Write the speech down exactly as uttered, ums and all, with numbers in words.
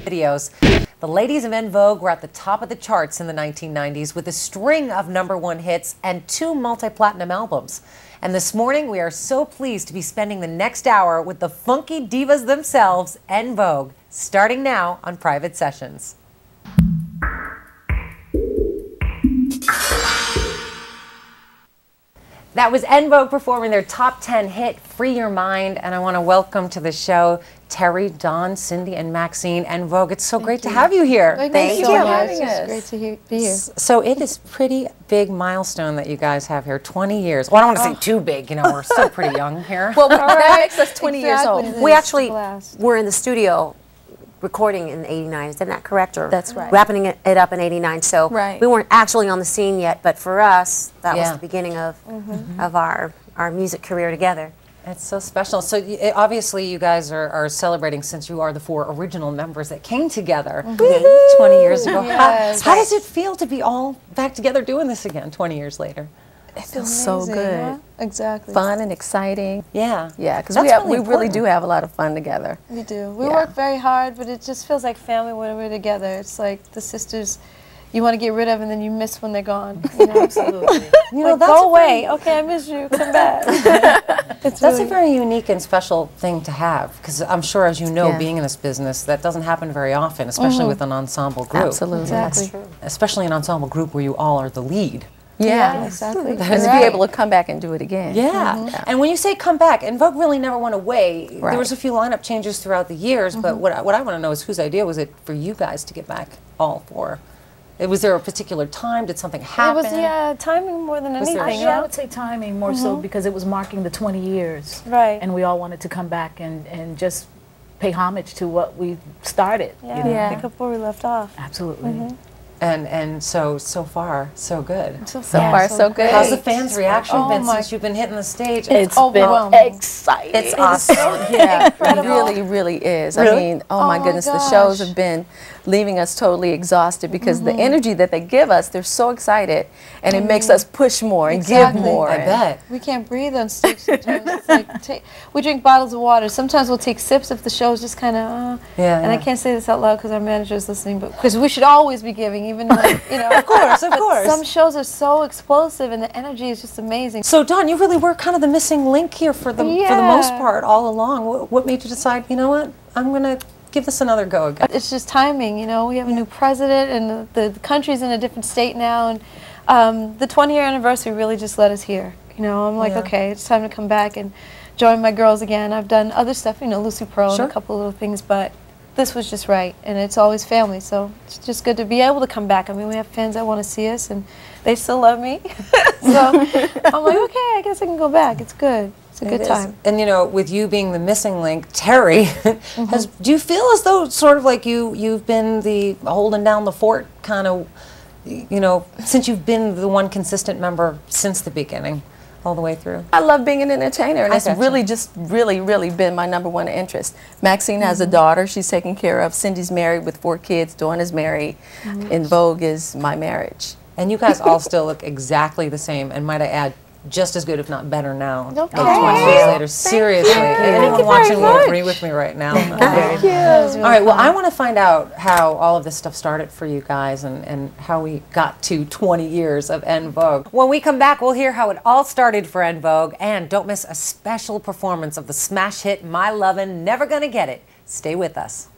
videos. The ladies of En Vogue were at the top of the charts in the nineteen nineties with a string of number one hits and two multi-platinum albums. And this morning, we are so pleased to be spending the next hour with the funky divas themselves, En Vogue, starting now on Private Sessions. That was En Vogue performing their top ten hit, Free Your Mind, and I want to welcome to the show Terry, Dawn, Cindy, and Maxine. En Vogue, it's so Thank great you. to have you here. Thank, Thank you you. so much. It's great to hear, be here. So it is pretty big milestone that you guys have here, twenty years. Well, I don't want to Oh. say too big, you know, we're still pretty young here. Well, that makes us twenty Exactly. years old. It We is actually blast. were in the studio recording in eighty-nine, isn't that correct? Or That's right. Wrapping it, it up in eighty-nine, so Right. we weren't actually on the scene yet, but for us, that Yeah. was the beginning of, Mm-hmm. of our, our music career together. It's so special. So y- it, obviously you guys are, are celebrating since you are the four original members that came together twenty years ago. Yes. How, how does it feel to be all back together doing this again twenty years later? It feels so good. Huh? Exactly. Fun and exciting. Yeah. Yeah, because That's we, have, really we really important. do have a lot of fun together. We do. We Yeah. work very hard, but it just feels like family when we're together. It's like the sisters you want to get rid of and then you miss when they're gone. You know? Absolutely. You know, Like, that's go a very- away. Okay, I miss you. Come back. It's That's really, a very unique and special thing to have, because I'm sure, as you know, Yeah. being in this business, that doesn't happen very often, especially with an ensemble group. Absolutely. Exactly. Especially an ensemble group where you all are the lead. Yeah. Yeah, exactly. And to You're be right. able to come back and do it again. Yeah. And when you say come back, En Vogue really never went away. There Right. was a few lineup changes throughout the years, but what I, what I want to know is whose idea was it for you guys to get back all four? Uh, Was there a particular time? Did something It happen? was, yeah, timing more than Was there- anything. Actually, I Yeah? would say timing more so because it was marking the twenty years. Right. And we all wanted to come back and, and just pay homage to what we started. you Yeah. know? Yeah. Pick up where we left off. Absolutely. And and so so far so good. So, So far, so good. How's the fans' reaction Oh been my- since you've been hitting the stage? It's overwhelming. been exciting. It's awesome. Yeah, it Incredible. really, really is. I Really? mean, oh, Oh my my goodness, the shows gosh. have been leaving us totally exhausted because the energy that they give us, they're so excited, and it makes us push more and Exactly. give more. I and- bet. We can't breathe on stage sometimes. It's like ta- we drink bottles of water. Sometimes we'll take sips if the show's just kind of, uh, Yeah, and I yeah. can't say this out loud because our manager is listening, but because we should always be giving, even like, you know. Of course, of but course. Some shows are so explosive and the energy is just amazing. So Dawn, you really were kind of the missing link here for the for the most Yeah. part all along. What, what made you decide? You know what? I'm gonna give this another go again. It's just timing, you know. We have a new president, and the, the country's in a different state now, and um, the twenty year anniversary really just led us here. You know, I'm like, Yeah. okay, it's time to come back and join my girls again. I've done other stuff, you know, Lucy Pro Sure. and a couple little things, but this was just right, and it's always family, so it's just good to be able to come back. I mean, we have fans that want to see us, and they still love me, so I'm like, okay, I guess I can go back. It's good. It's a It good is. time. And you know, with you being the missing link, Terry, has do you feel as though sort of like you you've been the holding down the fort kind of, you know, since you've been the one consistent member since the beginning, all the way through? I love being an entertainer, and I it's gotcha. really just really, really been my number one interest. Maxine has a daughter she's taken care of. Cindy's married with four kids. Dawn is married. En Vogue is my marriage. And you guys all still look exactly the same, and might I add, just as good, if not better now, like Okay. twenty years later. Seriously, anyone you watching very will much. agree with me right now. Thank you. All right, well, I want to find out how all of this stuff started for you guys and, and how we got to twenty years of En Vogue. When we come back, we'll hear how it all started for En Vogue, and don't miss a special performance of the smash hit My Lovin', Never Gonna Get It. Stay with us.